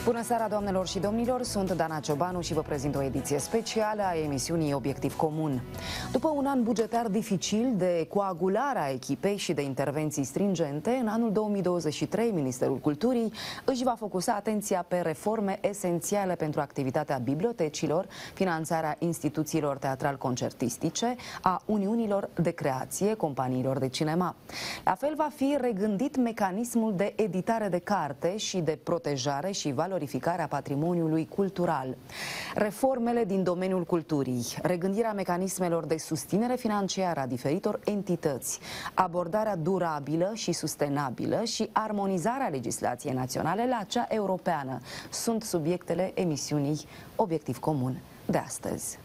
Bună seara, doamnelor și domnilor, sunt Dana Ciobanu și vă prezint o ediție specială a emisiunii Obiectiv Comun. După un an bugetar dificil de coagulare a echipei și de intervenții stringente, în anul 2023 Ministerul Culturii își va focusa atenția pe reforme esențiale pentru activitatea bibliotecilor, finanțarea instituțiilor teatral-concertistice, a uniunilor de creație, companiilor de cinema. La fel va fi regândit mecanismul de editare de carte și de protejare și valorificarea patrimoniului cultural. Reformele din domeniul culturii, regândirea mecanismelor de susținere financiară a diferitor entități, abordarea durabilă și sustenabilă și armonizarea legislației naționale la cea europeană sunt subiectele emisiunii Obiectiv Comun de astăzi.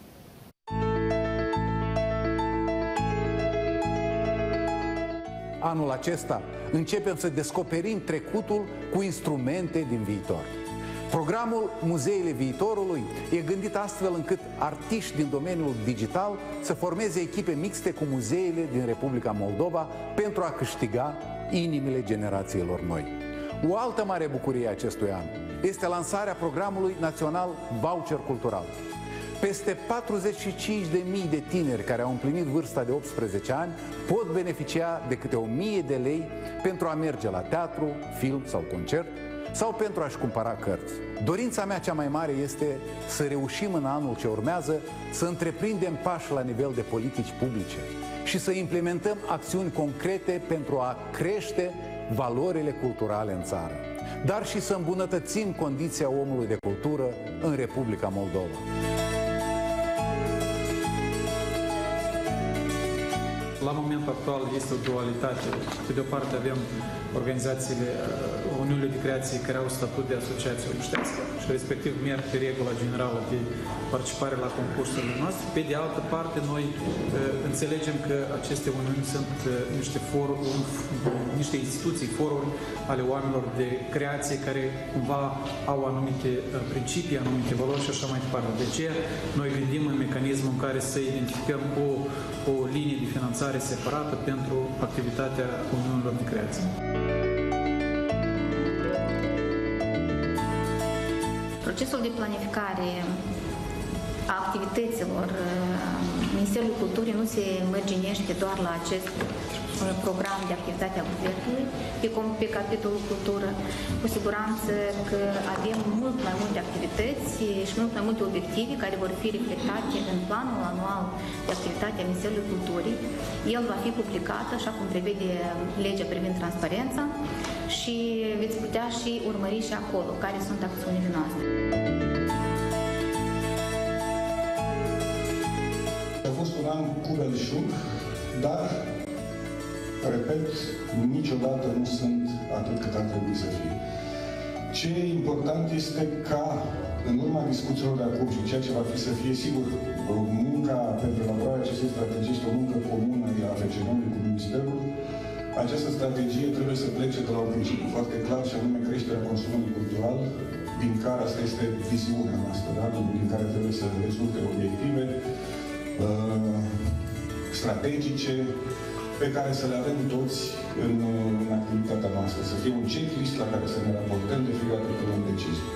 Anul acesta începem să descoperim trecutul cu instrumente din viitor. Programul Muzeile Viitorului e gândit astfel încât artiști din domeniul digital să formeze echipe mixte cu muzeile din Republica Moldova pentru a câștiga inimile generațiilor noi. O altă mare bucurie a acestui an este lansarea programului național Voucher Cultural. Peste 45.000 de tineri care au împlinit vârsta de 18 ani pot beneficia de câte 1.000 de lei pentru a merge la teatru, film sau concert sau pentru a-și cumpăra cărți. Dorința mea cea mai mare este să reușim în anul ce urmează să întreprindem pași la nivel de politici publice și să implementăm acțiuni concrete pentru a crește valorile culturale în țară, dar și să îmbunătățim condiția omului de cultură în Republica Moldova. La momentul actual este o dualitate. Pe de o parte avem organizațiile, uniunile de creație care au statut de asociație obștească și respectiv merg pe regula generală de participare la concursurile noastre. Pe de altă parte, noi înțelegem că aceste uniuni sunt niște instituții, foruri ale oamenilor de creație care cumva au anumite principii, anumite valori și așa mai departe. De aceea, noi gândim în mecanismul în care să identificăm o linie de finanțare separată pentru activitatea uniunilor de creație. Procesul de planificare a activităților Ministerului Culturii nu se mărginește doar la acest program de activitate a guvernului, pe capitolul cultură. Cu siguranță că avem mult mai multe activități și mult mai multe obiective care vor fi reflectate în planul anual de activitate a Ministerului Culturii. El va fi publicat, așa cum prevede legea privind transparența, și veți putea și urmări și acolo care sunt acțiunile noastre. A fost un an cu belșug, dar, repet, niciodată nu sunt atât cât ar trebui să fie. Ce e important este ca, în urma discuțiilor de acum și ceea ce va fi să fie, sigur, munca pentru elaborarea acestei strategii este o muncă comună a FCN-ului cu Ministerul. Această strategie trebuie să plece de la un principiu foarte clar, și anume creșterea consumului cultural, din care asta este viziunea noastră, da? Din care trebuie să rezulte obiective strategice pe care să le avem toți în activitatea noastră, să fie un checklist la care să ne raportăm de fiecare dată când luăm decizii.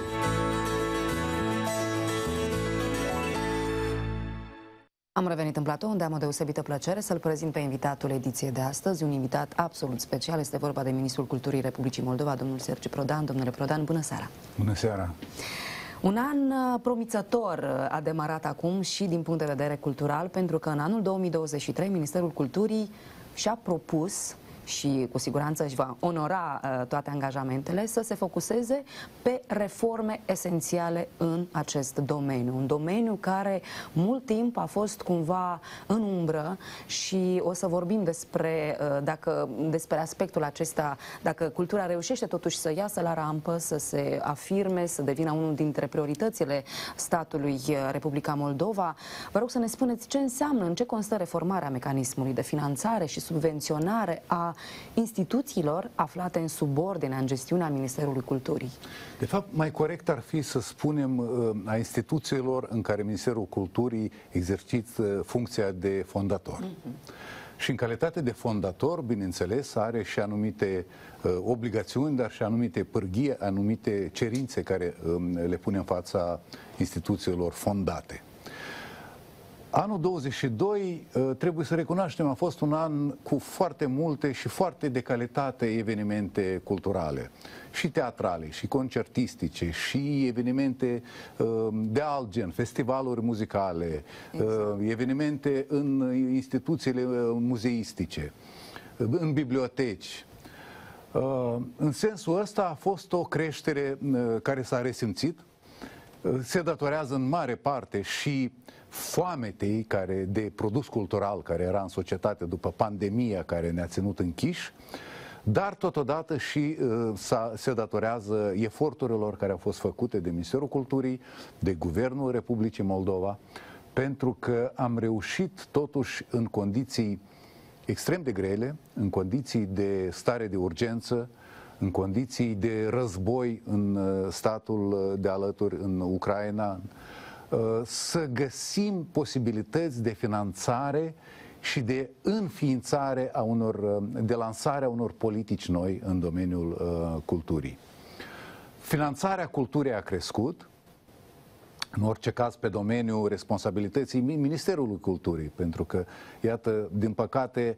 Am revenit în platou, unde am o deosebită plăcere să-l prezint pe invitatul ediției de astăzi, un invitat absolut special. Este vorba de Ministrul Culturii Republicii Moldova, domnul Sergiu Prodan. Domnule Prodan, bună seara! Bună seara! Un an promițător a demarat acum și din punct de vedere cultural, pentru că în anul 2023 Ministerul Culturii și-a propus și cu siguranță își va onora toate angajamentele, să se focuseze pe reforme esențiale în acest domeniu. Un domeniu care mult timp a fost cumva în umbră și o să vorbim despre aspectul acesta, dacă cultura reușește totuși să iasă la rampă, să se afirme, să devină unul dintre prioritățile statului Republica Moldova. Vă rog să ne spuneți ce înseamnă, în ce constă reformarea mecanismului de finanțare și subvenționare a instituțiilor aflate în subordine în gestiunea Ministerului Culturii. De fapt, mai corect ar fi să spunem a instituțiilor în care Ministerul Culturii exercită funcția de fondator. Și în calitate de fondator, bineînțeles, are și anumite obligațiuni, dar și anumite pârghii, anumite cerințe care le pune în fața instituțiilor fondate. Anul 22, trebuie să recunoaștem, a fost un an cu foarte multe și foarte de calitate evenimente culturale, și teatrale, și concertistice, și evenimente de alt gen, festivaluri muzicale, evenimente în instituțiile muzeistice, în biblioteci. În sensul ăsta a fost o creștere care s-a resimțit, se datorează în mare parte și foametei de produs cultural care era în societate după pandemia care ne-a ținut închiși, dar totodată și se datorează eforturilor care au fost făcute de Ministerul Culturii, de Guvernul Republicii Moldova, pentru că am reușit totuși în condiții extrem de grele, în condiții de stare de urgență, în condiții de război în statul de alături, în Ucraina, să găsim posibilități de finanțare și de înființare de lansare a unor politici noi în domeniul culturii. Finanțarea culturii a crescut, în orice caz pe domeniul responsabilității Ministerului Culturii, pentru că, iată, din păcate,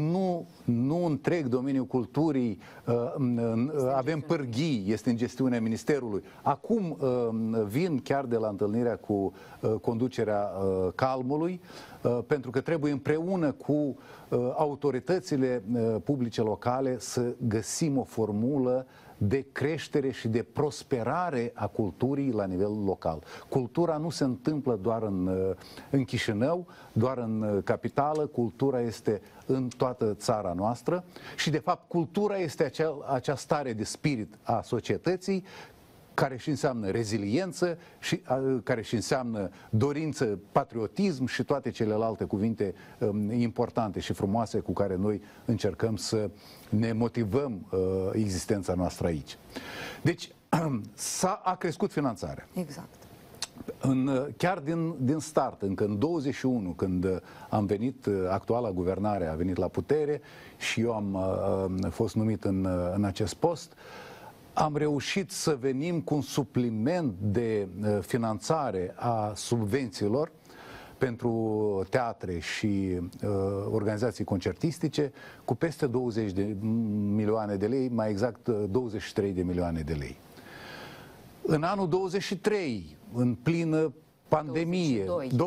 nu întreg domeniul culturii avem pârghii, este în gestiunea Ministerului. Acum vin chiar de la întâlnirea cu conducerea Calmului, pentru că trebuie împreună cu autoritățile publice locale să găsim o formulă de creștere și de prosperare a culturii la nivel local. Cultura nu se întâmplă doar în Chișinău, doar în capitală, cultura este în toată țara noastră și, de fapt, cultura este acea stare de spirit a societății care și înseamnă reziliență, și care și înseamnă dorință, patriotism și toate celelalte cuvinte importante și frumoase cu care noi încercăm să ne motivăm existența noastră aici. Deci, a crescut finanțarea. Exact. Chiar din start, încă în 21, când am venit, actuala guvernare a venit la putere și eu am fost numit în acest post, am reușit să venim cu un supliment de finanțare a subvențiilor pentru teatre și organizații concertistice cu peste 20 de milioane de lei, mai exact 23 de milioane de lei. În anul 23, în plină pandemie,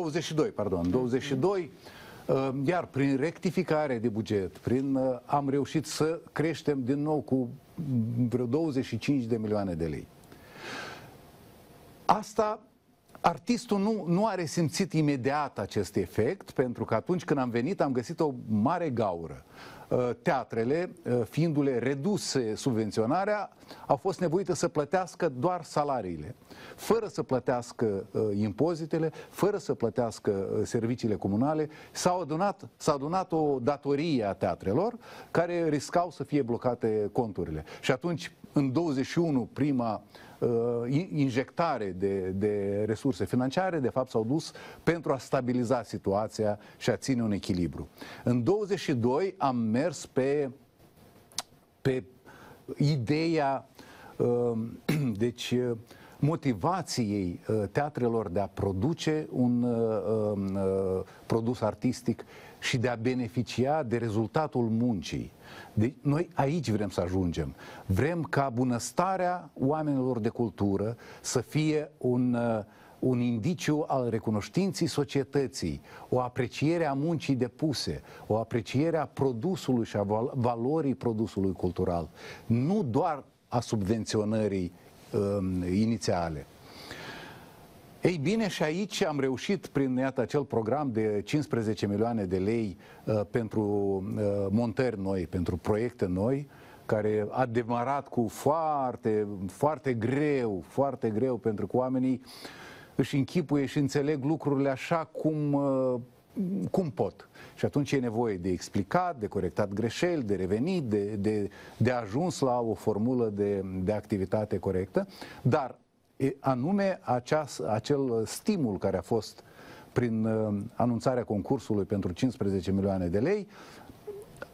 22, iar prin rectificare de buget, am reușit să creștem din nou cu vreo 25 de milioane de lei. Asta, artistul nu a resimțit imediat acest efect, pentru că atunci când am venit am găsit o mare gaură. Teatrele, fiindu-le reduse subvenționarea, au fost nevoite să plătească doar salariile, fără să plătească impozitele, fără să plătească serviciile comunale. S-a adunat o datorie a teatrelor care riscau să fie blocate conturile. Și atunci, în 21, prima injectare de resurse financiare, de fapt, s-au dus pentru a stabiliza situația și a ține un echilibru. În 22 am mers pe ideea motivației teatrelor de a produce un produs artistic și de a beneficia de rezultatul muncii. Deci, noi aici vrem să ajungem. Vrem ca bunăstarea oamenilor de cultură să fie un indiciu al recunoștinței societății, o apreciere a muncii depuse, o apreciere a produsului și a valorii produsului cultural, nu doar a subvenționării inițiale. Ei bine, și aici am reușit prin acel program de 15 milioane de lei pentru montări noi, pentru proiecte noi, care a demarat cu foarte greu, pentru că oamenii își închipuie și înțeleg lucrurile așa cum pot. Și atunci e nevoie de explicat, de corectat greșeli, de revenit, de ajuns la o formulă de activitate corectă, dar anume acel stimul care a fost prin anunțarea concursului pentru 15 milioane de lei,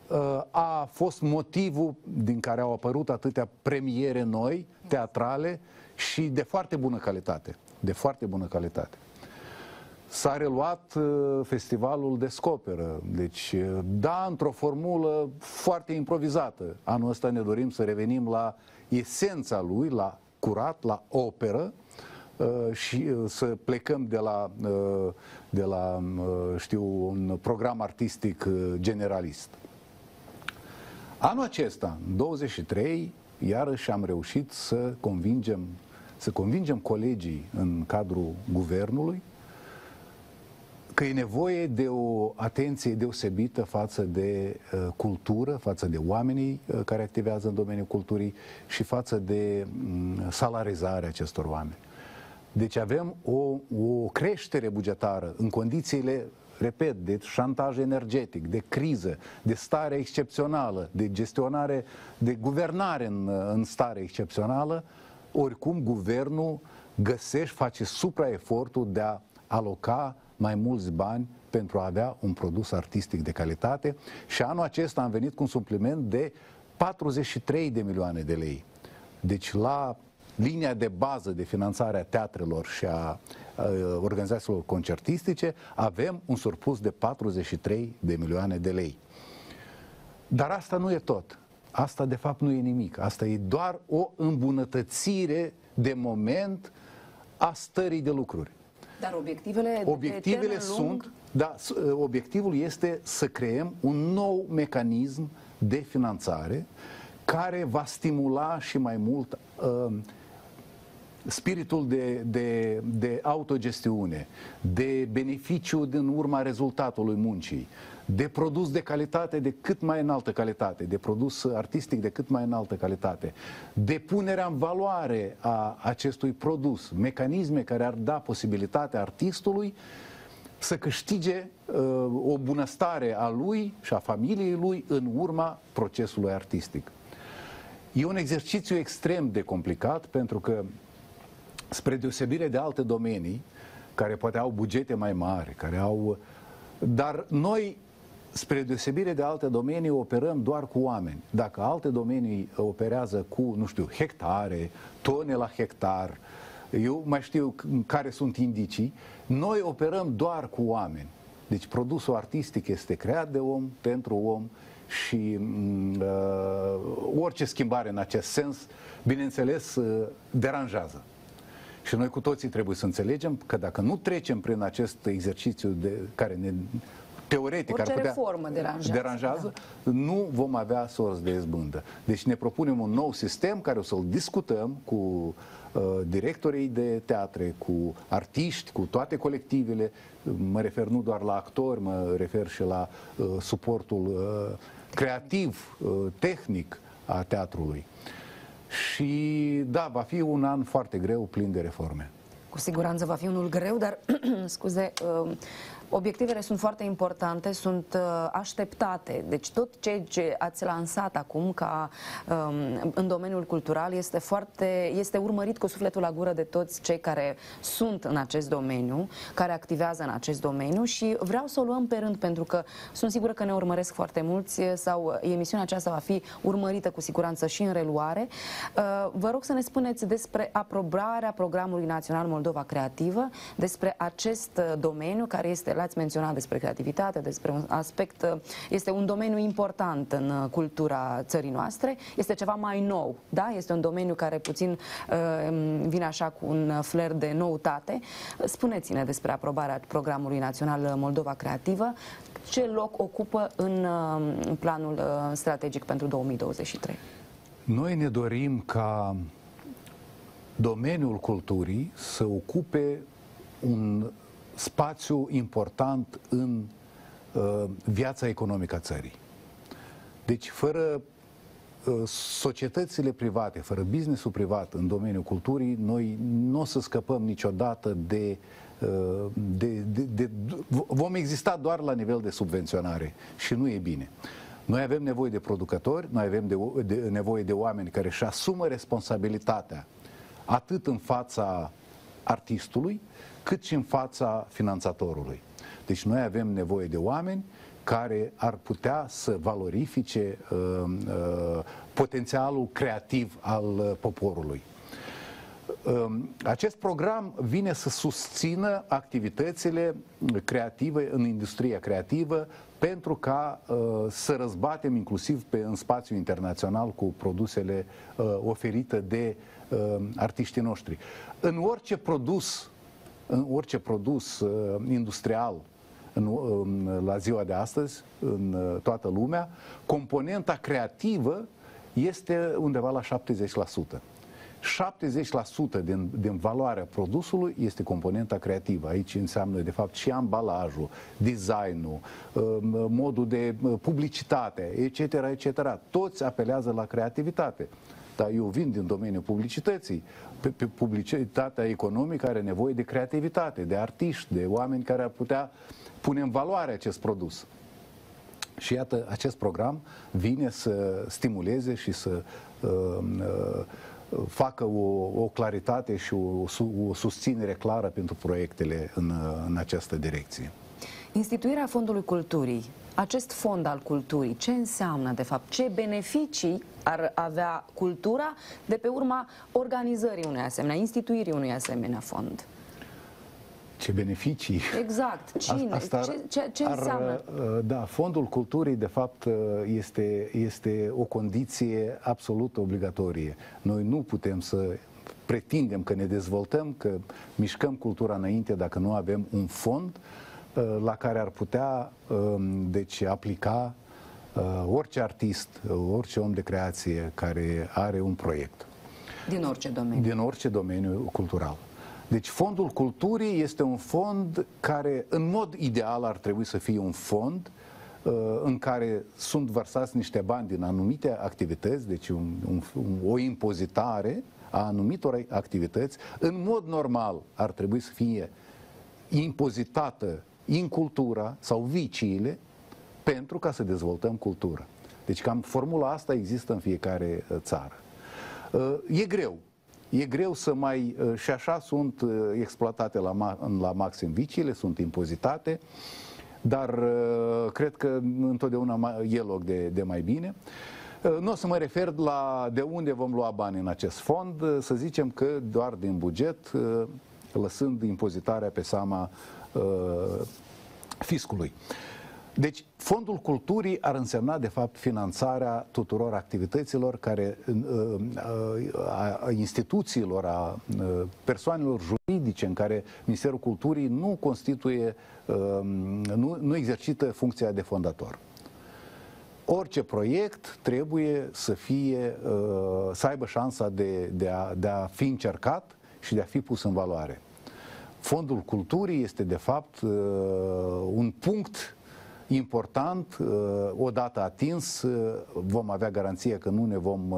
a fost motivul din care au apărut atâtea premiere noi, teatrale și de foarte bună calitate. De foarte bună calitate. S-a reluat festivalul Descoperă, deci da, într-o formulă foarte improvizată. Anul ăsta ne dorim să revenim la esența lui, la curat, la operă și să plecăm de la știu, un program artistic generalist. Anul acesta, 23, iarăși am reușit să convingem colegii în cadrul guvernului că e nevoie de o atenție deosebită față de cultură, față de oamenii care activează în domeniul culturii și față de salarizarea acestor oameni. Deci avem o creștere bugetară în condițiile, repet, de șantaj energetic, de criză, de stare excepțională, de gestionare, de guvernare în stare excepțională. Oricum, guvernul face supraefortul de a aloca mai mulți bani pentru a avea un produs artistic de calitate și anul acesta am venit cu un supliment de 43 de milioane de lei. Deci la linia de bază de finanțare a teatrelor și a organizațiilor concertistice avem un surplus de 43 de milioane de lei. Dar asta nu e tot. Asta de fapt nu e nimic. Asta e doar o îmbunătățire de moment a stării de lucruri. Dar obiectivele sunt, da, obiectivul este să creăm un nou mecanism de finanțare care va stimula și mai mult spiritul de autogestiune, de beneficiu din urma rezultatului muncii, de produs de calitate de cât mai înaltă calitate, de produs artistic de cât mai înaltă calitate, de punerea în valoare a acestui produs, mecanisme care ar da posibilitatea artistului să câștige o bunăstare a lui și a familiei lui în urma procesului artistic. E un exercițiu extrem de complicat pentru că, spre deosebire de alte domenii care poate au bugete mai mari, dar noi, spre deosebire de alte domenii, operăm doar cu oameni. Dacă alte domenii operează cu, nu știu, hectare, tone la hectar, eu mai știu care sunt indicii, noi operăm doar cu oameni. Deci produsul artistic este creat de om, pentru om și orice schimbare în acest sens, bineînțeles, deranjează. Și noi cu toții trebuie să înțelegem că dacă nu trecem prin acest exercițiu care ne teoretic orice ar putea reformă deranjează, da, nu vom avea sorți de izbândă. Deci ne propunem un nou sistem care o să-l discutăm cu directorii de teatre, cu artiști, cu toate colectivele. Mă refer nu doar la actori, mă refer și la suportul creativ, tehnic a teatrului. Și da, va fi un an foarte greu, plin de reforme. Cu siguranță va fi unul greu, dar, scuze, obiectivele sunt foarte importante, sunt așteptate. Deci tot ce ați lansat acum ca în domeniul cultural este urmărit cu sufletul la gură de toți cei care sunt în acest domeniu, care activează în acest domeniu și vreau să o luăm pe rând pentru că sunt sigură că ne urmăresc foarte mulți sau emisiunea aceasta va fi urmărită cu siguranță și în reluare. Vă rog să ne spuneți despre aprobarea Programului Național Moldova Creativă, despre acest domeniu care este, l-ați menționat, despre creativitate, despre un aspect, este un domeniu important în cultura țării noastre, este ceva mai nou, da? Este un domeniu care puțin vine așa cu un flair de noutate. Spuneți-ne despre aprobarea Programului Național Moldova Creativă, ce loc ocupă în planul strategic pentru 2023? Noi ne dorim ca domeniul culturii să ocupe un spațiu important în viața economică a țării. Deci, fără societățile private, fără business-ul privat în domeniul culturii, noi nu o să scăpăm niciodată vom exista doar la nivel de subvenționare și nu e bine. Noi avem nevoie de producători, noi avem nevoie de oameni care își asumă responsabilitatea atât în fața artistului, cât și în fața finanțatorului. Deci noi avem nevoie de oameni care ar putea să valorifice potențialul creativ al poporului. Acest program vine să susțină activitățile creative în industria creativă pentru ca să răzbatem inclusiv în spațiul internațional cu produsele oferite de artiștii noștri. În orice produs industrial la ziua de astăzi, în toată lumea, componenta creativă este undeva la 70%. 70% din valoarea produsului este componenta creativă. Aici înseamnă, de fapt, și ambalajul, designul, modul de publicitate, etc., etc. Toți apelează la creativitate. Dar eu vin din domeniul publicității. Publicitatea economică are nevoie de creativitate, de artiști, de oameni care ar putea pune în valoare acest produs. Și iată, acest program vine să stimuleze și să facă o claritate și o susținere clară pentru proiectele în această direcție. Instituirea Fondului Culturii, acest fond al culturii, ce înseamnă de fapt? Ce beneficii ar avea cultura de pe urma organizării unui asemenea, instituirii unui asemenea fond? Ce beneficii? Exact. Cine? Ce înseamnă? Da, Fondul Culturii, de fapt, este o condiție absolut obligatorie. Noi nu putem să pretindem că ne dezvoltăm, că mișcăm cultura înainte dacă nu avem un fond la care ar putea deci aplica orice artist, orice om de creație care are un proiect. Din orice domeniu. Din orice domeniu cultural. Deci Fondul Culturii este un fond care, în mod ideal, ar trebui să fie un fond în care sunt vărsați niște bani din anumite activități, deci o impozitare a anumitor activități. În mod normal ar trebui să fie impozitată incultura sau viciile pentru ca să dezvoltăm cultura. Deci cam formula asta există în fiecare țară. E greu. E greu să mai... Și așa sunt exploatate la maxim viciile, sunt impozitate, dar cred că întotdeauna e loc de mai bine. Nu o să mă refer la de unde vom lua bani în acest fond, să zicem că doar din buget, lăsând impozitarea pe seama fiscului. Deci, Fondul Culturii ar însemna, de fapt, finanțarea tuturor activităților care, a instituțiilor, a persoanelor juridice în care Ministerul Culturii nu constituie, nu exercită funcția de fondator. Orice proiect trebuie să fie, să aibă șansa de a fi încercat și de a fi pus în valoare. Fondul Culturii este, de fapt, un punct important. Odată atins, vom avea garanție că nu ne vom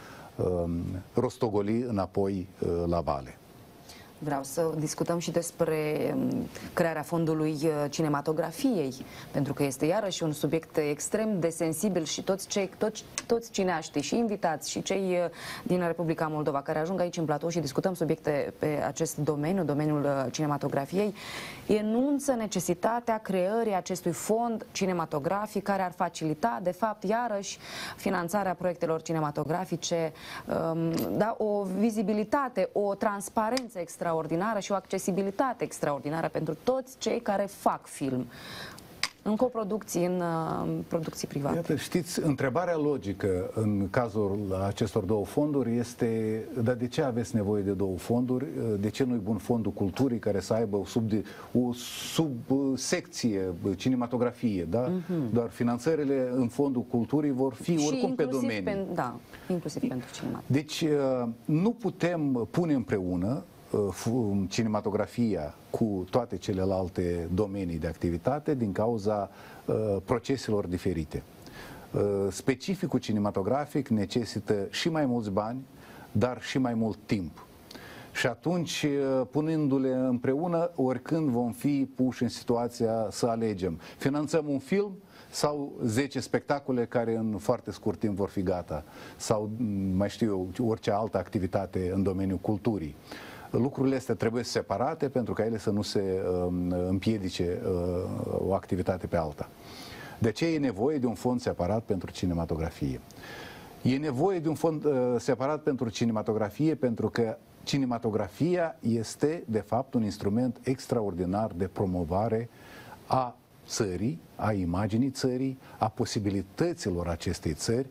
rostogoli înapoi la vale. Vreau să discutăm și despre crearea fondului cinematografiei, pentru că este iarăși un subiect extrem de sensibil și toți cineaștii, și invitați, și cei din Republica Moldova care ajung aici în platou și discutăm subiecte pe acest domeniu, domeniul cinematografiei, enunță necesitatea creării acestui fond cinematografic care ar facilita, de fapt, iarăși finanțarea proiectelor cinematografice, da, o vizibilitate, o transparență extraordinară și o accesibilitate extraordinară pentru toți cei care fac film în coproducții, în producții private. Iată, știți, întrebarea logică în cazul acestor două fonduri este: dar de ce aveți nevoie de două fonduri? De ce nu-i bun Fondul Culturii care să aibă o subsecție cinematografie, da? Doar finanțările în Fondul Culturii vor fi și oricum pe domenii. Da, inclusiv pentru cinema. Deci nu putem pune împreună cinematografia cu toate celelalte domenii de activitate din cauza proceselor diferite. Specificul cinematografic necesită și mai mulți bani, dar și mai mult timp. Și atunci, punându-le împreună, oricând vom fi puși în situația să alegem. Finanțăm un film sau 10 spectacole care în foarte scurt timp vor fi gata, sau mai știu eu, orice altă activitate în domeniul culturii. Lucrurile astea trebuie separate pentru ca ele să nu se împiedice o activitate pe alta. De aceea e nevoie de un fond separat pentru cinematografie. E nevoie de un fond separat pentru cinematografie, pentru că cinematografia este, de fapt, un instrument extraordinar de promovare a țării, a imaginii țării, a posibilităților acestei țări,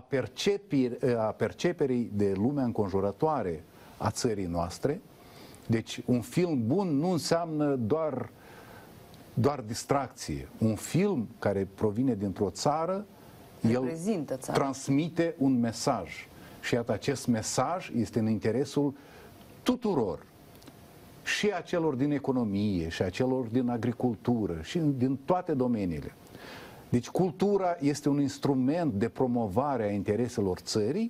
a perceperii de lumea înconjurătoare a țării noastre. Deci un film bun nu înseamnă doar distracție. Un film care provine dintr-o țară, el transmite un mesaj. Și iată, acest mesaj este în interesul tuturor, și a celor din economie, și a celor din agricultură, și din toate domeniile. Deci cultura este un instrument de promovare a intereselor țării,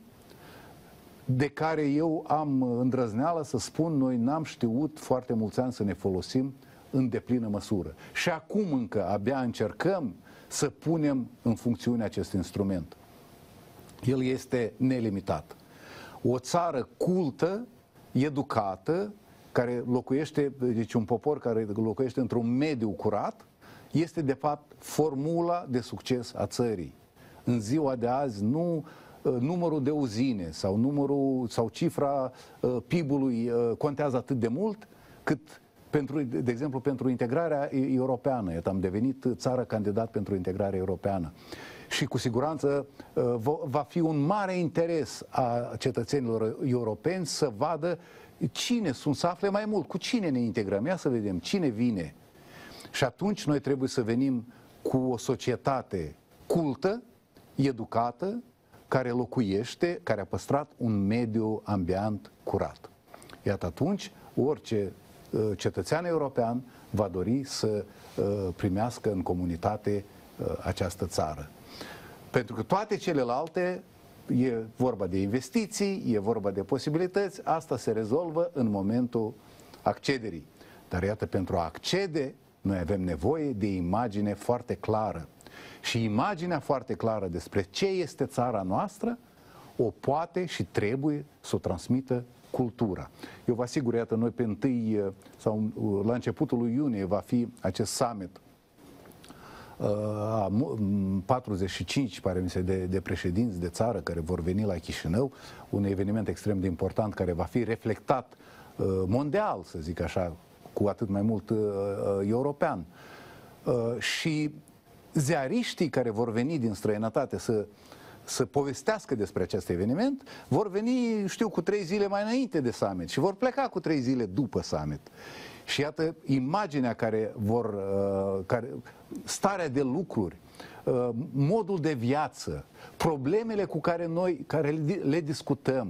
de care eu am îndrăzneală să spun, noi n-am știut foarte mulți ani să ne folosim în deplină măsură. Și acum încă abia încercăm să punem în funcțiune acest instrument. El este nelimitat. O țară cultă, educată, care locuiește, deci un popor care locuiește într-un mediu curat, este de fapt formula de succes a țării. În ziua de azi nu numărul de uzine sau cifra PIB-ului contează atât de mult cât de exemplu, pentru integrarea europeană. Iată, am devenit țară candidat pentru integrarea europeană. Și cu siguranță va fi un mare interes a cetățenilor europeni să vadă cine sunt, să afle mai mult, cu cine ne integrăm. Ia să vedem cine vine. Și atunci noi trebuie să venim cu o societate cultă, educată, care locuiește, care a păstrat un mediu ambient curat. Iată, atunci orice cetățean european va dori să primească în comunitate această țară. Pentru că toate celelalte, e vorba de investiții, e vorba de posibilități, asta se rezolvă în momentul accederii. Dar iată, pentru a accede, noi avem nevoie de imagine foarte clară. Și imaginea foarte clară despre ce este țara noastră, o poate și trebuie să o transmită cultura. Eu vă asigur, iată, noi pe 1 sau la începutul lui iunie va fi acest summit 45, pare mi se, de președinți de țară care vor veni la Chișinău, un eveniment extrem de important care va fi reflectat mondial, să zic așa, cu atât mai mult european. Și ziariștii care vor veni din străinătate să povestească despre acest eveniment, vor veni, știu, cu 3 zile mai înainte de summit și vor pleca cu 3 zile după summit. Și iată, imaginea starea de lucruri, modul de viață, problemele cu care noi le discutăm,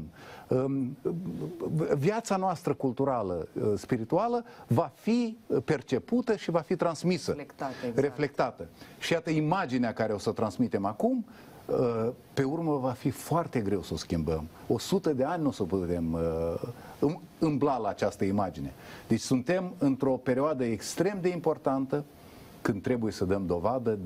viața noastră culturală, spirituală, va fi percepută și va fi transmisă, reflectată. Și iată, imaginea care o să transmitem acum, pe urmă va fi foarte greu să o schimbăm. 100 de ani nu o să putem îmbla la această imagine. Deci suntem într-o perioadă extrem de importantă când trebuie să dăm dovadă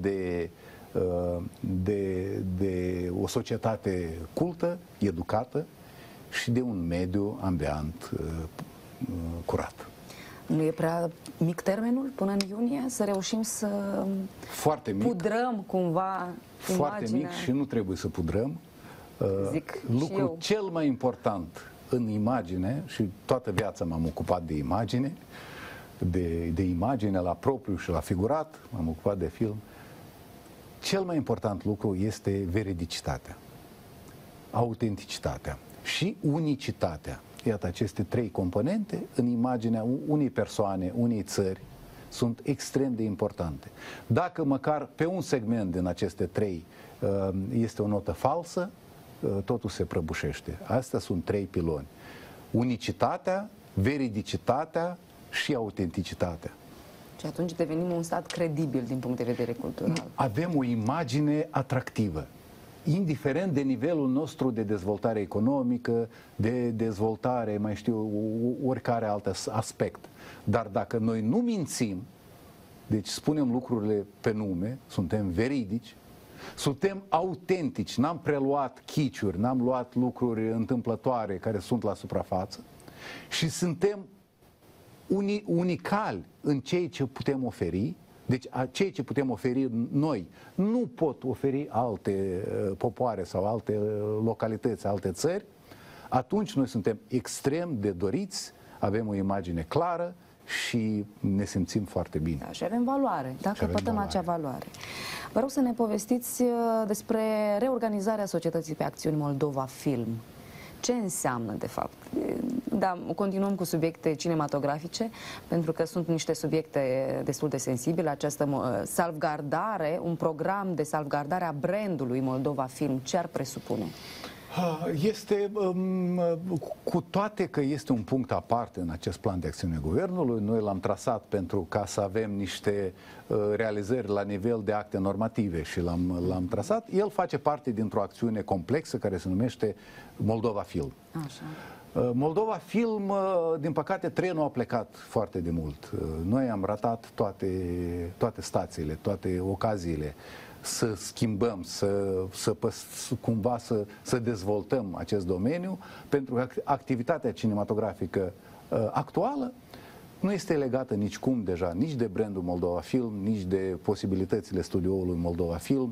de o societate cultă, educată și de un mediu ambient curat. Nu e prea mic termenul până în iunie să reușim să pudrăm cumva foarte mic și nu trebuie să pudrăm. Lucrul cel mai important în imagine, și toată viața m-am ocupat de imagine, de imagine la propriu și la figurat, m-am ocupat de film, cel mai important lucru este veridicitatea, autenticitatea și unicitatea. Iată, aceste 3 componente în imaginea unei persoane, unei țări, sunt extrem de importante. Dacă măcar pe un segment din aceste 3 este o notă falsă, totul se prăbușește. Astea sunt 3 piloni. Unicitatea, veridicitatea și autenticitatea. Și atunci devenim un stat credibil din punct de vedere cultural. Avem o imagine atractivă, indiferent de nivelul nostru de dezvoltare economică, de dezvoltare, mai știu, oricare alt aspect. Dar dacă noi nu mințim, deci spunem lucrurile pe nume, suntem veridici, suntem autentici, n-am preluat chiciuri, n-am luat lucruri întâmplătoare care sunt la suprafață și suntem unicali în ceea ce putem oferi, Deci ceea ce putem oferi noi nu pot oferi alte popoare sau alte localități, alte țări, atunci noi suntem extrem de doriți, avem o imagine clară și ne simțim foarte bine. Da, și avem valoare, da, căpătăm acea valoare. Vă rog să ne povestiți despre reorganizarea societății pe acțiuni Moldova Film. Ce înseamnă, de fapt? Da, continuăm cu subiecte cinematografice, pentru că sunt niște subiecte destul de sensibile. Această salvgardare, un program de salvgardare a brandului Moldova Film, ce ar presupune? Este, cu toate că este un punct aparte în acest plan de acțiune guvernului, noi l-am trasat pentru ca să avem niște realizări la nivel de acte normative și l-am trasat. El face parte dintr-o acțiune complexă care se numește Moldova Film. Așa. Moldova Film, din păcate, trenul a plecat foarte de mult. Noi am ratat toate stațiile, toate ocaziile să schimbăm, cumva să dezvoltăm acest domeniu, pentru că activitatea cinematografică actuală nu este legată nicicum deja, nici de brandul Moldova Film, nici de posibilitățile studioului Moldova Film.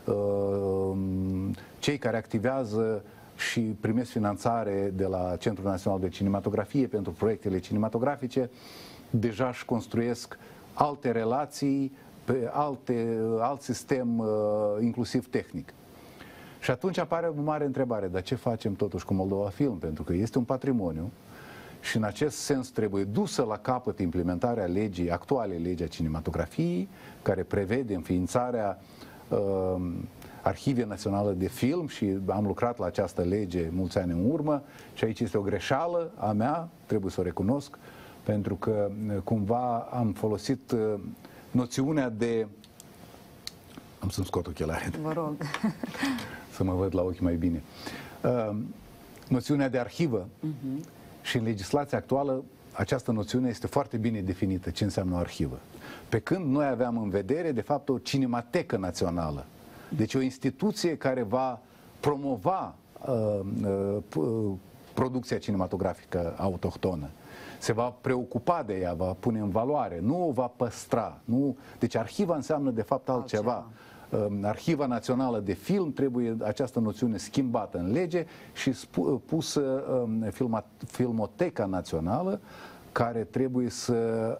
Cei care activează și primesc finanțare de la Centrul Național de Cinematografie pentru proiectele cinematografice deja își construiesc alte relații, pe alt sistem, inclusiv tehnic. Și atunci apare o mare întrebare, dar ce facem totuși cu Moldova Film? Pentru că este un patrimoniu și în acest sens trebuie dusă la capăt implementarea legii, actuale legea cinematografiei, care prevede înființarea Arhivei Naționale de Film și am lucrat la această lege mulți ani în urmă și aici este o greșeală a mea, trebuie să o recunosc, pentru că cumva am folosit noțiunea de... Am să-mi scot ochelarii. Vă rog. Să mă văd la ochi mai bine. Noțiunea de arhivă și în legislația actuală această noțiune este foarte bine definită, ce înseamnă o arhivă. Pe când noi aveam în vedere, de fapt, o cinematecă națională. Deci o instituție care va promova producția cinematografică autohtonă. Se va preocupa de ea, va pune în valoare, nu o va păstra. Nu... Deci arhiva înseamnă de fapt altceva. Arhiva Națională de Film trebuie această noțiune schimbată în lege și pusă Filmoteca Națională, care trebuie să,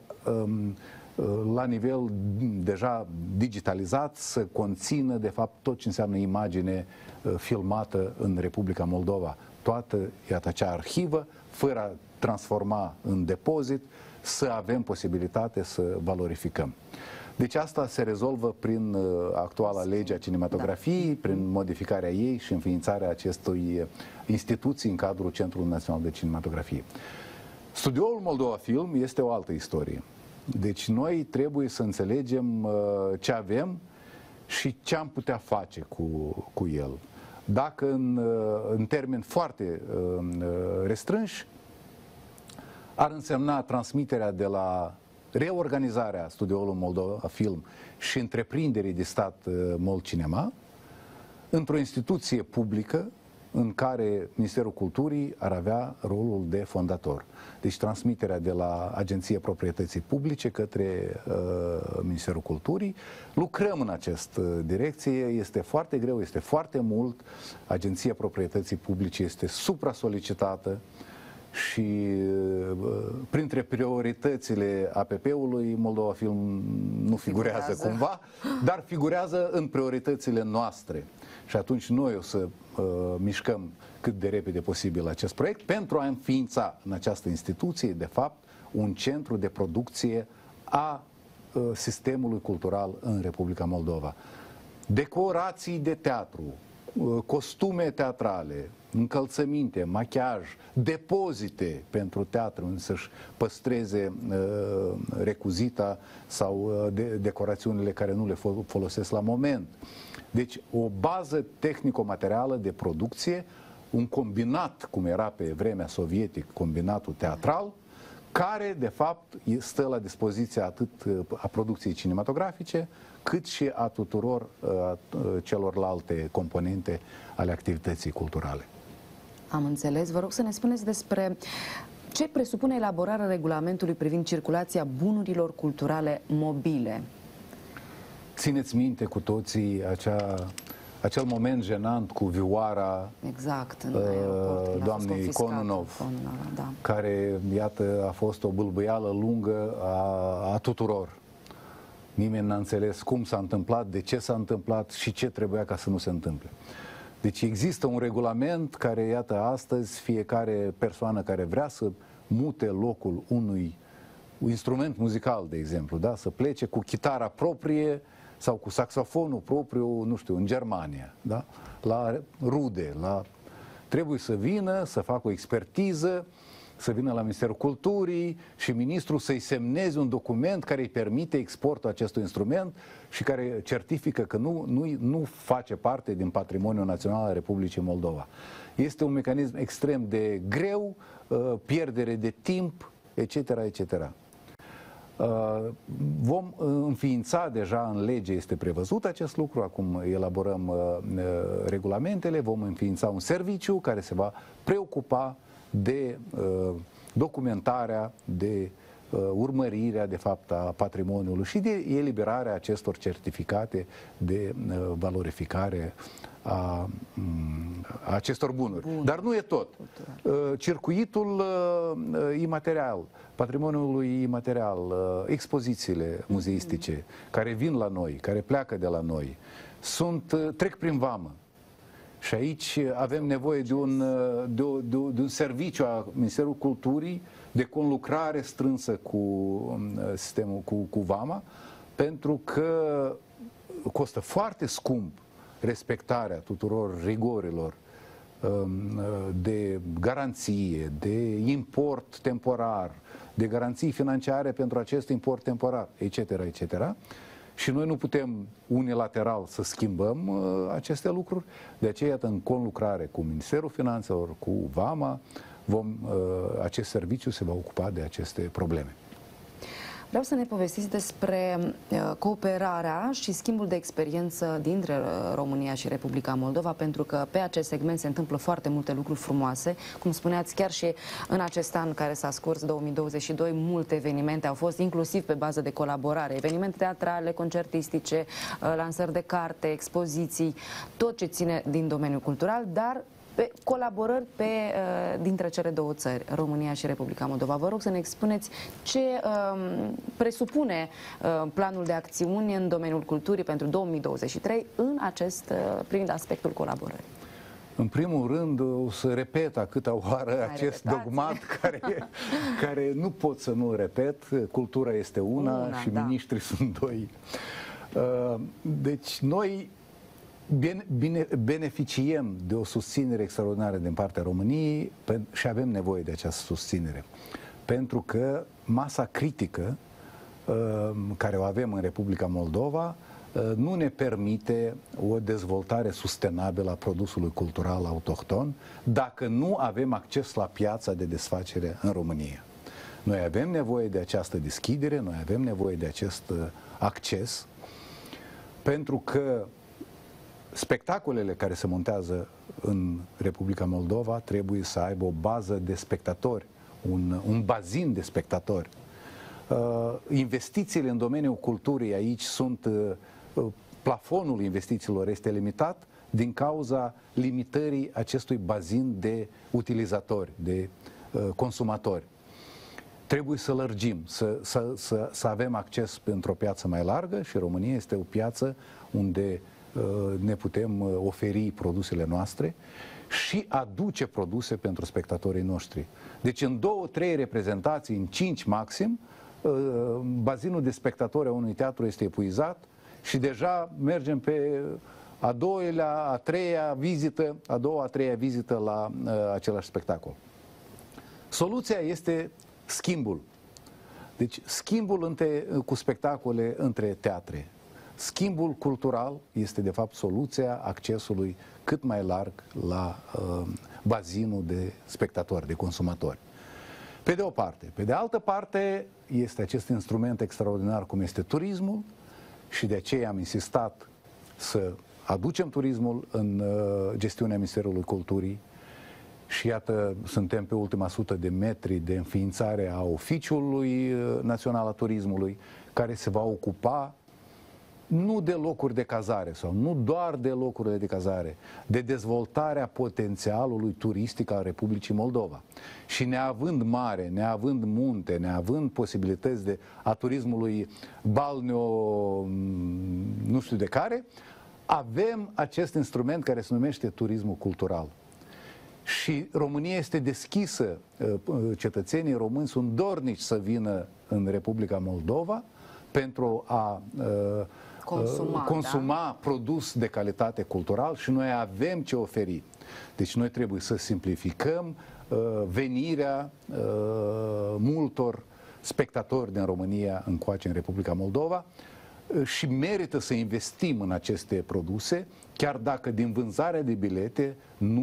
la nivel deja digitalizat, să conțină de fapt tot ce înseamnă imagine filmată în Republica Moldova. Toată, iată, acea arhivă, fără a transforma în depozit, să avem posibilitate să valorificăm. Deci asta se rezolvă prin actuala lege a cinematografiei, prin modificarea ei și înființarea acestui instituții în cadrul Centrului Național de Cinematografie. Studioul Moldova Film este o altă istorie. Deci noi trebuie să înțelegem ce avem și ce am putea face cu el. Dacă în termeni foarte restrânși, ar însemna transmiterea de la reorganizarea studioului Moldova Film și întreprinderii de stat Mol Cinema într-o instituție publică în care Ministerul Culturii ar avea rolul de fondator. Deci transmiterea de la Agenția Proprietății Publice către Ministerul Culturii. Lucrăm în această direcție, este foarte greu, este foarte mult. Agenția Proprietății Publice este supra-solicitată și printre prioritățile APP-ului Moldova Film nu figurează cumva, dar figurează în prioritățile noastre. Și atunci noi o să mișcăm cât de repede posibil acest proiect pentru a înființa în această instituție, de fapt, un centru de producție a sistemului cultural în Republica Moldova. Decorații de teatru, costume teatrale, încălțăminte, machiaj, depozite pentru teatru, în să-și păstreze recuzita sau decorațiunile care nu le folosesc la moment. Deci o bază tehnico-materială de producție, un combinat, cum era pe vremea sovietică, combinatul teatral, care de fapt stă la dispoziția atât a producției cinematografice, cât și a tuturor celorlalte componente ale activității culturale. Am înțeles. Vă rog să ne spuneți despre ce presupune elaborarea regulamentului privind circulația bunurilor culturale mobile. Țineți minte cu toții acel moment jenant cu vioara exact, în aeroport, doamnei Cononov, da. care, iată, a fost o bâlbâială lungă a tuturor. Nimeni n-a înțeles cum s-a întâmplat, de ce s-a întâmplat și ce trebuia ca să nu se întâmple. Deci există un regulament care, iată, astăzi fiecare persoană care vrea să mute locul unui instrument muzical, de exemplu, da? Să plece cu chitara proprie sau cu saxofonul propriu, nu știu, în Germania, da? La rude, trebuie să vină, să facă o expertiză, să vină la Ministerul Culturii și ministrul să-i semneze un document care îi permite exportul acestui instrument și care certifică că nu face parte din patrimoniul național al Republicii Moldova. Este un mecanism extrem de greu, pierdere de timp, etc., etc. Vom înființa deja în lege, este prevăzut acest lucru, acum elaborăm regulamentele, vom înființa un serviciu care se va preocupa de documentarea, de urmărirea, de fapt, a patrimoniului și de eliberarea acestor certificate de valorificare a acestor bunuri. Dar nu e tot. Circuitul imaterial, patrimoniului imaterial, expozițiile muzeistice care vin la noi, care pleacă de la noi, trec prin vamă. Și aici avem nevoie de un serviciu a Ministerului Culturii, de conlucrare strânsă cu sistemul, cu vama, pentru că costă foarte scump respectarea tuturor rigorilor de garanție, de import temporar, de garanții financiare pentru acest import temporar, etc., etc. Și noi nu putem unilateral să schimbăm aceste lucruri, de aceea, iată, în conlucrare cu Ministerul Finanțelor, cu VAMA, acest serviciu se va ocupa de aceste probleme. Vreau să ne povestiți despre cooperarea și schimbul de experiență dintre România și Republica Moldova, pentru că pe acest segment se întâmplă foarte multe lucruri frumoase. Cum spuneați, chiar și în acest an care s-a scurs, 2022, multe evenimente au fost, inclusiv pe bază de colaborare. Evenimente teatrale, concertistice, lansări de carte, expoziții, tot ce ține din domeniul cultural, dar colaborări dintre cele două țări, România și Republica Moldova. Vă rog să ne expuneți ce presupune planul de acțiuni în domeniul culturii pentru 2023 prin aspectul colaborării. În primul rând, o să repet a câta oară acest dogmat care nu pot să nu repet. Cultura este una și miniștrii sunt doi. Deci noi beneficiem de o susținere extraordinară din partea României și avem nevoie de această susținere. Pentru că masa critică care o avem în Republica Moldova nu ne permite o dezvoltare sustenabilă a produsului cultural autohton dacă nu avem acces la piața de desfacere în România. Noi avem nevoie de această deschidere, noi avem nevoie de acest acces, pentru că spectacolele care se montează în Republica Moldova trebuie să aibă o bază de spectatori, un bazin de spectatori. Investițiile în domeniul culturii aici sunt, plafonul investițiilor este limitat din cauza limitării acestui bazin de utilizatori, de consumatori. Trebuie să lărgim, să avem acces într-o piață mai largă și România este o piață unde ne putem oferi produsele noastre și aduce produse pentru spectatorii noștri. Deci în 2-3 reprezentații, în 5 maxim, bazinul de spectatori a unui teatru este epuizat și deja mergem pe a doua, a treia vizită la același spectacol. Soluția este schimbul. Deci schimbul cu spectacole între teatre. Schimbul cultural este, de fapt, soluția accesului cât mai larg la bazinul de spectatori, de consumatori. Pe de o parte. Pe de altă parte, este acest instrument extraordinar cum este turismul și de aceea am insistat să aducem turismul în gestiunea Ministerului Culturii și iată, suntem pe ultima 100 de metri de înființare a Oficiului Național al Turismului, care se va ocupa nu de locuri de cazare sau nu doar de locurile de cazare, de dezvoltarea potențialului turistic al Republicii Moldova. Și neavând mare, neavând munte, neavând posibilități a turismului balneo, nu știu de care, avem acest instrument care se numește turismul cultural. Și România este deschisă, cetățenii români sunt dornici să vină în Republica Moldova pentru a consuma produs de calitate cultural și noi avem ce oferi. Deci noi trebuie să simplificăm venirea multor spectatori din România încoace în Republica Moldova și merită să investim în aceste produse, chiar dacă din vânzarea de bilete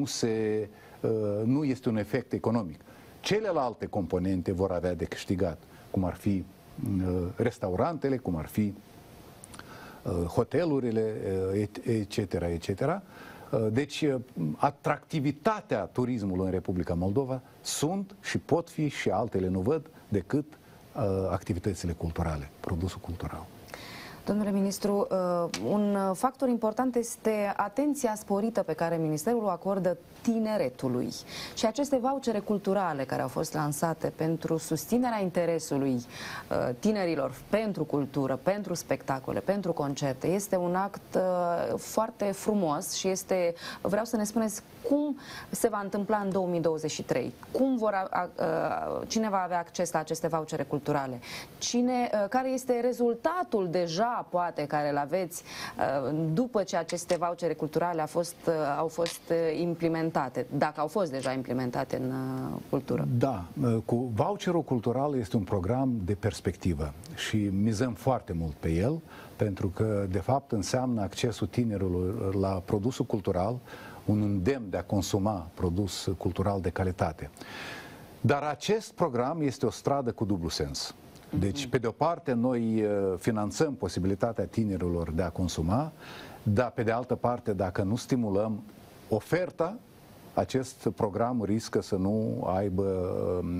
nu este un efect economic. Celelalte componente vor avea de câștigat, cum ar fi restaurantele, cum ar fi hotelurile, etc., etc. Deci, atractivitatea turismului în Republica Moldova sunt și pot fi și altele nu văd decât activitățile culturale, produsul cultural. Domnule ministru, un factor important este atenția sporită pe care Ministerul o acordă tineretului și aceste vouchere culturale care au fost lansate pentru susținerea interesului tinerilor pentru cultură, pentru spectacole, pentru concerte. Este un act foarte frumos și vreau să ne spuneți cum se va întâmpla în 2023, cine va avea acces la aceste vouchere culturale, care este rezultatul deja, poate, care îl aveți după ce aceste vouchere culturale au fost implementate, dacă au fost deja implementate în cultură. Da, cu voucherul cultural este un program de perspectivă și mizăm foarte mult pe el, pentru că, de fapt, înseamnă accesul tinerilor la produsul cultural, un îndemn de a consuma produs cultural de calitate. Dar acest program este o stradă cu dublu sens. Deci, pe de o parte, noi finanțăm posibilitatea tinerilor de a consuma, dar, pe de altă parte, dacă nu stimulăm oferta, acest program riscă să nu aibă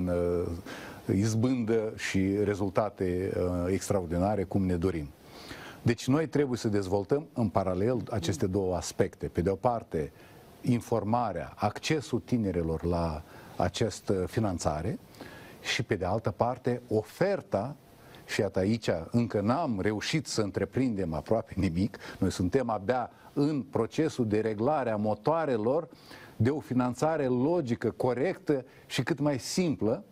izbândă și rezultate extraordinare cum ne dorim. Deci noi trebuie să dezvoltăm în paralel aceste două aspecte. Pe de o parte, informarea, accesul tinerilor la această finanțare și pe de altă parte, oferta, și iată aici încă n-am reușit să întreprindem aproape nimic, noi suntem abia în procesul de reglare a motoarelor de o finanțare logică, corectă și cât mai simplă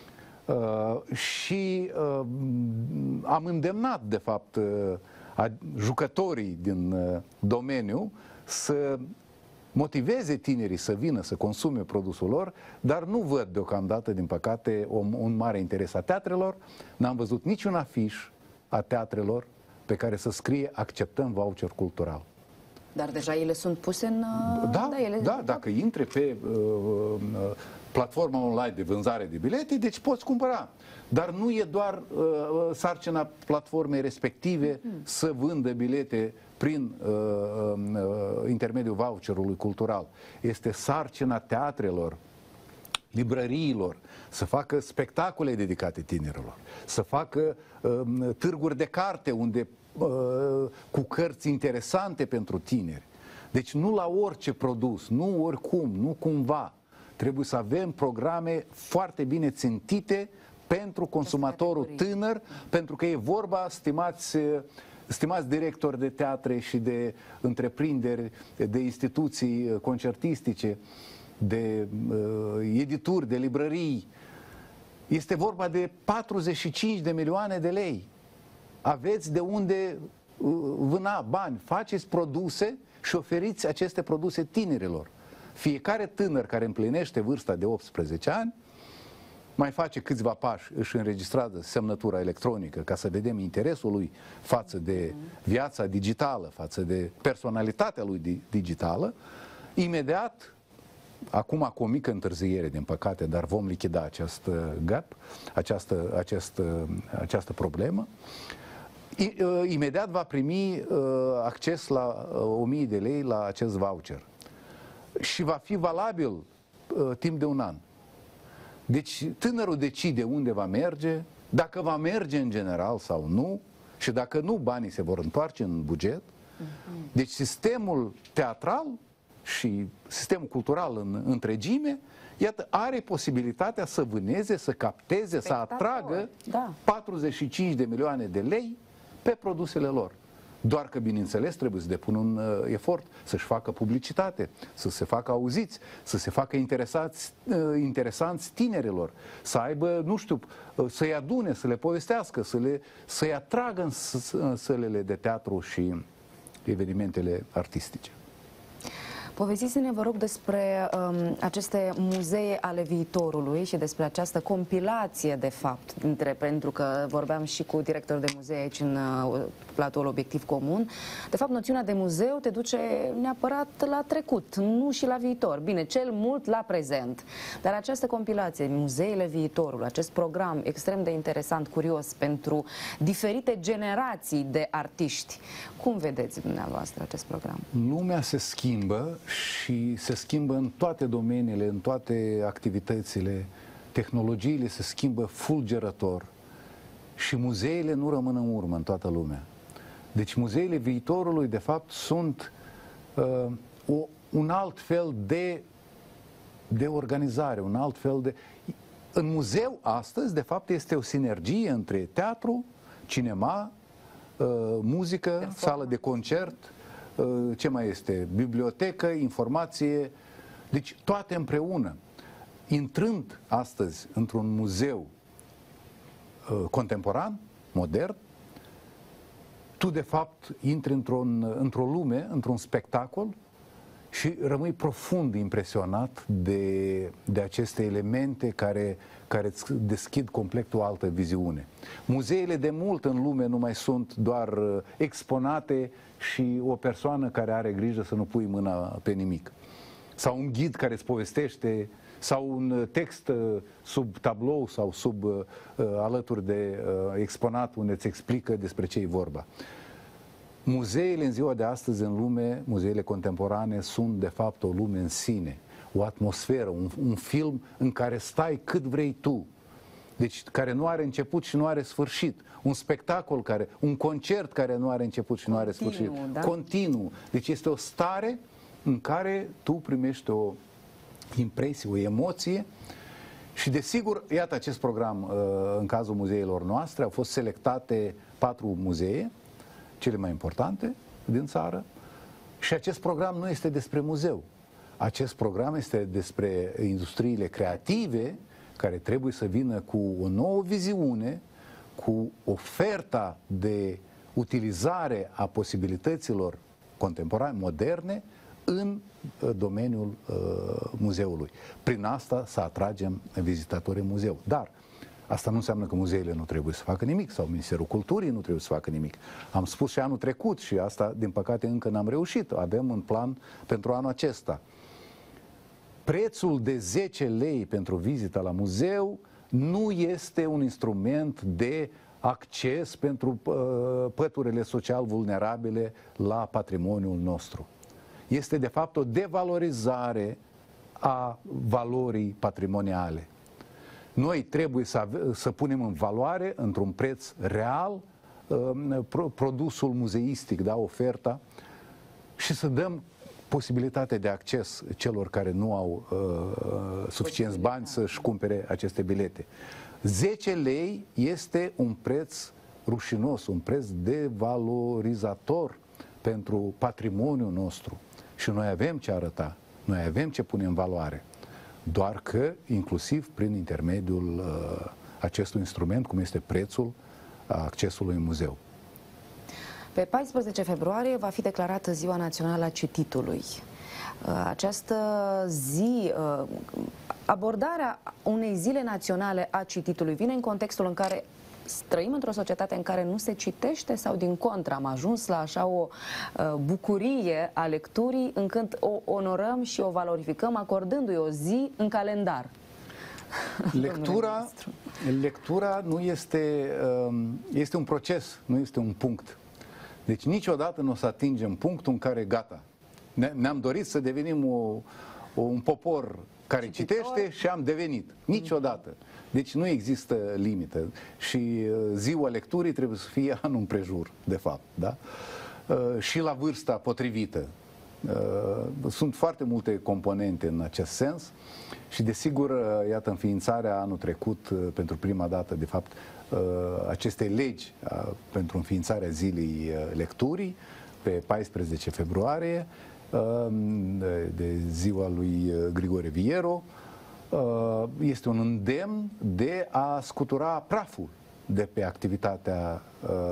și am îndemnat, de fapt, jucătorii din domeniu să motiveze tinerii să vină să consume produsul lor, dar nu văd deocamdată, din păcate, un mare interes a teatrelor. N-am văzut niciun afiș a teatrelor pe care să scrie acceptăm voucher cultural. Dar deja ele sunt puse în... Da, dacă intri pe platforma online de vânzare de bilete, deci poți cumpăra. Dar nu e doar sarcina platformei respective să vândă bilete prin intermediul voucherului cultural. Este sarcina teatrelor, librăriilor, să facă spectacole dedicate tinerilor, să facă târguri de carte unde cu cărți interesante pentru tineri. Deci nu la orice produs, nu oricum, nu cumva. Trebuie să avem programe foarte bine țintite pentru consumatorul tânăr, pentru că e vorba, stimați directori de teatre și de întreprinderi, de instituții concertistice, de edituri, de librării, este vorba de 45 de milioane de lei. Aveți de unde vâna bani, faceți produse și oferiți aceste produse tinerilor. Fiecare tânăr care împlinește vârsta de 18 ani mai face câțiva pași, își înregistrează semnătura electronică ca să vedem interesul lui față de viața digitală, față de personalitatea lui digitală. Imediat, acum cu o mică întârziere, din păcate, dar vom lichida acest gap, această problemă, imediat va primi acces la 1000 de lei la acest voucher. Și va fi valabil timp de un an. Deci tânărul decide unde va merge, dacă va merge în general sau nu, Și dacă nu, banii se vor întoarce în buget. Deci sistemul teatral și sistemul cultural în întregime, iată, are posibilitatea să vâneze, să capteze, să atragă 45 de milioane de lei pe produsele lor. Doar că, bineînțeles, trebuie să depună un efort, să-și facă publicitate, să se facă auziți, să se facă interesanți tinerilor, să aibă, nu știu, să-i adune, să le povestească, să-i atragă în sălile de teatru și evenimentele artistice. Povestiți-ne, vă rog, despre aceste muzee ale viitorului și despre această compilație, de fapt, pentru că vorbeam și cu directorul de muzee aici în platoul Obiectiv Comun. De fapt, noțiunea de muzeu te duce neapărat la trecut, nu și la viitor. Bine, cel mult la prezent. Dar această compilație, Muzeele Viitorului, acest program extrem de interesant, curios, pentru diferite generații de artiști. Cum vedeți dumneavoastră acest program? Lumea se schimbă și se schimbă în toate domeniile, în toate activitățile. Tehnologiile se schimbă fulgerător și muzeele nu rămân în urmă în toată lumea. Deci muzeele viitorului, de fapt, sunt un alt fel de organizare, un alt fel de... În muzeu, astăzi, de fapt, este o sinergie între teatru, cinema, muzică, sală de concert, ce mai este? Bibliotecă, informație, deci toate împreună. Intrând astăzi într-un muzeu contemporan, modern, tu de fapt intri într-o lume, într-un spectacol și rămâi profund impresionat de aceste elemente care îți deschid complet o altă viziune. Muzeele de mult în lume nu mai sunt doar exponate și o persoană care are grijă să nu pui mâna pe nimic. Sau un ghid care îți povestește, sau un text sub tablou sau alături de exponat unde îți explică despre ce e vorba. Muzeele în ziua de astăzi în lume, muzeele contemporane, sunt de fapt o lume în sine, o atmosferă, un film în care stai cât vrei tu, deci care nu are început și nu are sfârșit, un spectacol, un concert care nu are început și nu are sfârșit, continuu. Deci este o stare în care tu primești o impresie, o emoție și desigur, iată acest program, în cazul muzeilor noastre, au fost selectate 4 muzee, cele mai importante din țară, și acest program nu este despre muzeu. Acest program este despre industriile creative care trebuie să vină cu o nouă viziune, cu oferta de utilizare a posibilităților contemporane, moderne, în domeniul muzeului. Prin asta să atragem vizitatorii muzeu. Dar asta nu înseamnă că muzeele nu trebuie să facă nimic sau Ministerul Culturii nu trebuie să facă nimic. Am spus și anul trecut și asta, din păcate, încă n-am reușit. Avem un plan pentru anul acesta. Prețul de 10 lei pentru vizita la muzeu nu este un instrument de acces pentru păturile social vulnerabile la patrimoniul nostru. Este, de fapt, o devalorizare a valorii patrimoniale. Noi trebuie să punem în valoare, într-un preț real, produsul muzeistic, da, oferta, și să dăm posibilitatea de acces celor care nu au suficienți bani să-și cumpere aceste bilete. 10 lei este un preț rușinos, un preț devalorizator pentru patrimoniul nostru. Și noi avem ce arăta, noi avem ce pune în valoare. Doar că, inclusiv prin intermediul acestui instrument, cum este prețul accesului în muzeu. Pe 14 februarie va fi declarată Ziua Națională a Cititului. Această zi, abordarea unei zile naționale a cititului vine în contextul în care trăim într-o societate în care nu se citește sau din contră am ajuns la așa o bucurie a lecturii încât o onorăm și o valorificăm acordându-i o zi în calendar? Lectura nu este un proces, nu este un punct. Deci niciodată nu o să atingem punctul în care gata. Ne-am dorit să devenim un popor care citește și am devenit. Niciodată. Deci nu există limită și ziua lecturii trebuie să fie anul împrejur, de fapt, da? Și la vârsta potrivită. Sunt foarte multe componente în acest sens și desigur, iată, înființarea anul trecut, pentru prima dată, de fapt, aceste legi pentru înființarea zilei lecturii pe 14 februarie, de ziua lui Grigore Viero, este un îndemn de a scutura praful de pe activitatea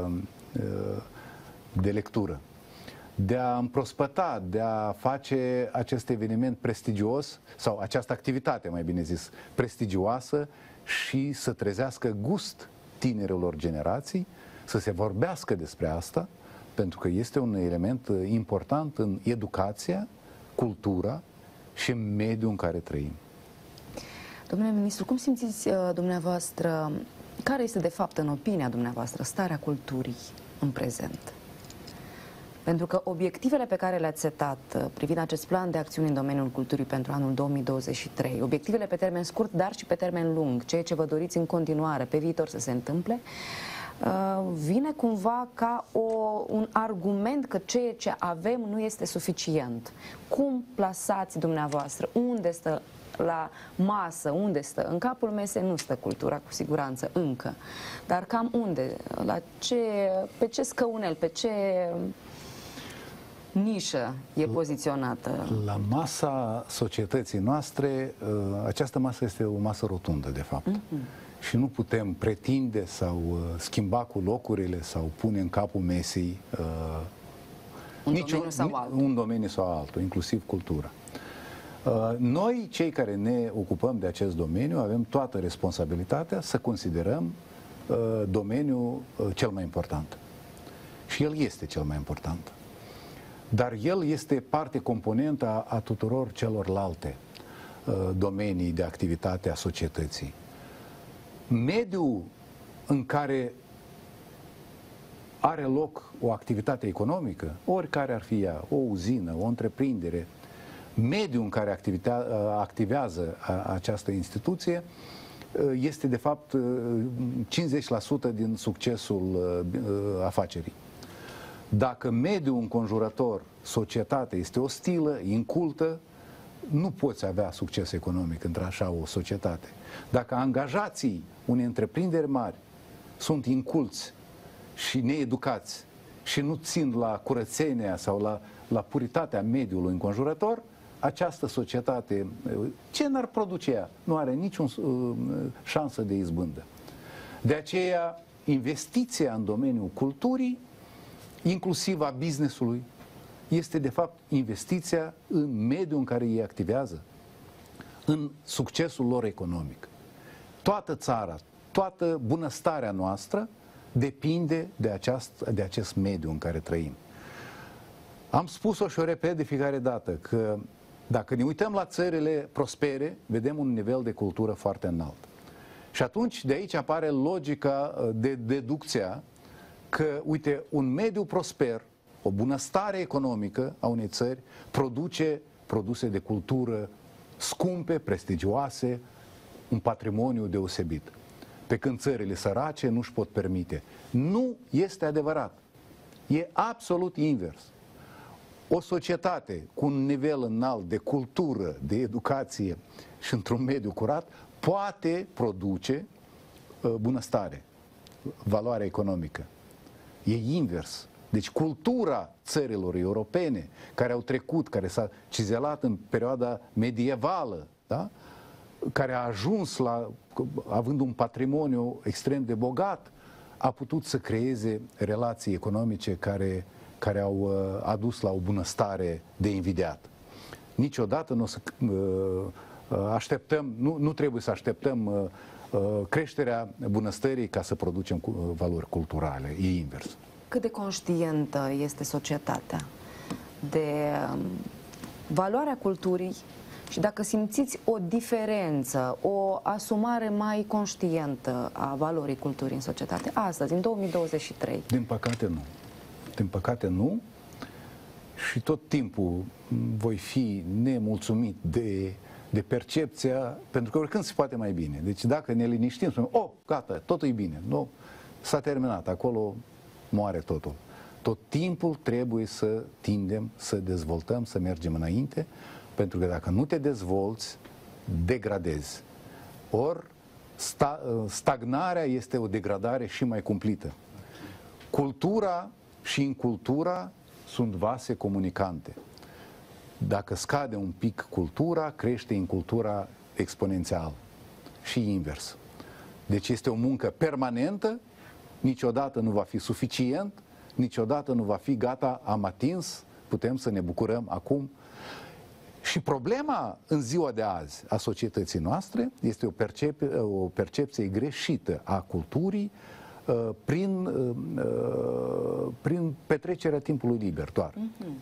de lectură, de a împrospăta, de a face acest eveniment prestigios, sau această activitate, mai bine zis, prestigioasă, și să trezească gust tinerilor generații, să se vorbească despre asta, pentru că este un element important în educația, cultura și în mediul în care trăim. Domnule ministru, cum simțiți dumneavoastră, care este de fapt, în opinia dumneavoastră, starea culturii în prezent? Pentru că obiectivele pe care le-ați setat privind acest plan de acțiuni în domeniul culturii pentru anul 2023, obiectivele pe termen scurt, dar și pe termen lung, ceea ce vă doriți în continuare, pe viitor să se întâmple, vine cumva ca un argument că ceea ce avem nu este suficient. Cum plasați dumneavoastră? Unde stă la masă? Unde stă? În capul mesei nu stă cultura, cu siguranță, încă. Dar cam unde? Pe ce scăunel? Pe ce nișă e poziționată? La masa societății noastre, această masă este o masă rotundă, de fapt. Și nu putem pretinde sau schimba cu locurile sau pune în capul mesei un domeniu sau altul, inclusiv cultura. Noi, cei care ne ocupăm de acest domeniu, avem toată responsabilitatea să considerăm domeniul cel mai important. Și el este cel mai important. Dar el este parte componentă a tuturor celorlalte domenii de activitate a societății. Mediul în care are loc o activitate economică, oricare ar fi ea, o uzină, o întreprindere, mediul în care activează această instituție este de fapt 50% din succesul afacerii. Dacă mediul înconjurător, societatea, este ostilă, incultă, nu poți avea succes economic într așa o societate. Dacă angajații unei întreprinderi mari sunt inculți și needucați și nu țin la curățenia sau la puritatea mediului înconjurător, această societate, ce n-ar produce ea? Nu are niciun șansă de izbândă. De aceea, investiția în domeniul culturii, inclusiv a business-ului, este de fapt investiția în mediul în care ei activează, în succesul lor economic. Toată țara, toată bunăstarea noastră depinde de acest mediu în care trăim. Am spus-o și o repet de fiecare dată, că dacă ne uităm la țările prospere, vedem un nivel de cultură foarte înalt. Și atunci de aici apare logica de deducția că, uite, un mediu prosper, o bunăstare economică a unei țări produce produse de cultură scumpe, prestigioase, un patrimoniu deosebit. Pe când țările sărace nu își pot permite. Nu este adevărat. E absolut invers. O societate cu un nivel înalt de cultură, de educație și într-un mediu curat poate produce bunăstare, valoare economică. E invers. Deci cultura țărilor europene care au trecut, care s-a cizelat în perioada medievală, da? Care a ajuns având un patrimoniu extrem de bogat, a putut să creeze relații economice care au adus la o bunăstare de invidiat. Niciodată nu o să așteptăm, nu trebuie să așteptăm creșterea bunăstării ca să producem valori culturale. E invers. Cât de conștientă este societatea de valoarea culturii și dacă simțiți o diferență, o asumare mai conștientă a valorii culturii în societate, astăzi, în 2023? Din păcate nu. Din păcate nu. Și tot timpul voi fi nemulțumit de de percepția, pentru că oricând se poate mai bine. Deci dacă ne liniștim, spunem, gata, totul e bine. Nu, s-a terminat, acolo moare totul. Tot timpul trebuie să tindem, să dezvoltăm, să mergem înainte, pentru că dacă nu te dezvolți, degradezi. Ori stagnarea este o degradare și mai cumplită. Cultura și incultura sunt vase comunicante. Dacă scade un pic cultura, crește incultura exponențial și invers. Deci este o muncă permanentă, niciodată nu va fi suficient, niciodată nu va fi gata, am atins, putem să ne bucurăm acum. Și problema în ziua de azi a societății noastre este o percepție greșită a culturii prin petrecerea timpului liber doar,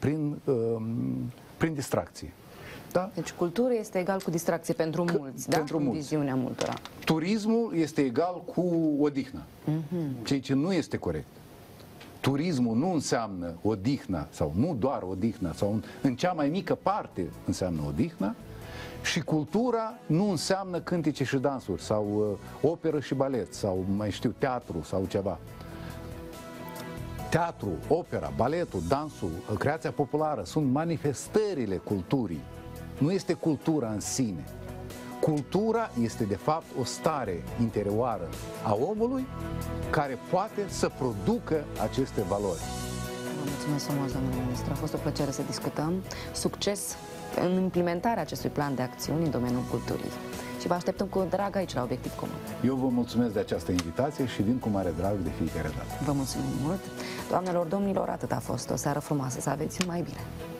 prin distracție. Da? Deci cultură este egal cu distracție pentru mulți, da? Pentru mulți. Viziunea multora. Turismul este egal cu odihnă, ceea ce nu este corect. Turismul nu înseamnă odihnă, sau nu doar odihnă, sau în cea mai mică parte înseamnă odihnă, și cultura nu înseamnă cântece și dansuri, sau operă și balet, sau mai știu, teatru, sau ceva. Teatru, opera, baletul, dansul, creația populară sunt manifestările culturii. Nu este cultura în sine. Cultura este, de fapt, o stare interioară a omului care poate să producă aceste valori. Vă mulțumesc frumos, domnule ministru. A fost o plăcere să discutăm. Succes în implementarea acestui plan de acțiuni în domeniul culturii. Și vă așteptăm cu drag aici la Obiectiv Comun. Eu vă mulțumesc de această invitație și vin cu mare drag de fiecare dată. Vă mulțumim mult. Doamnelor, domnilor, atât a fost. O seară frumoasă, să aveți mai bine.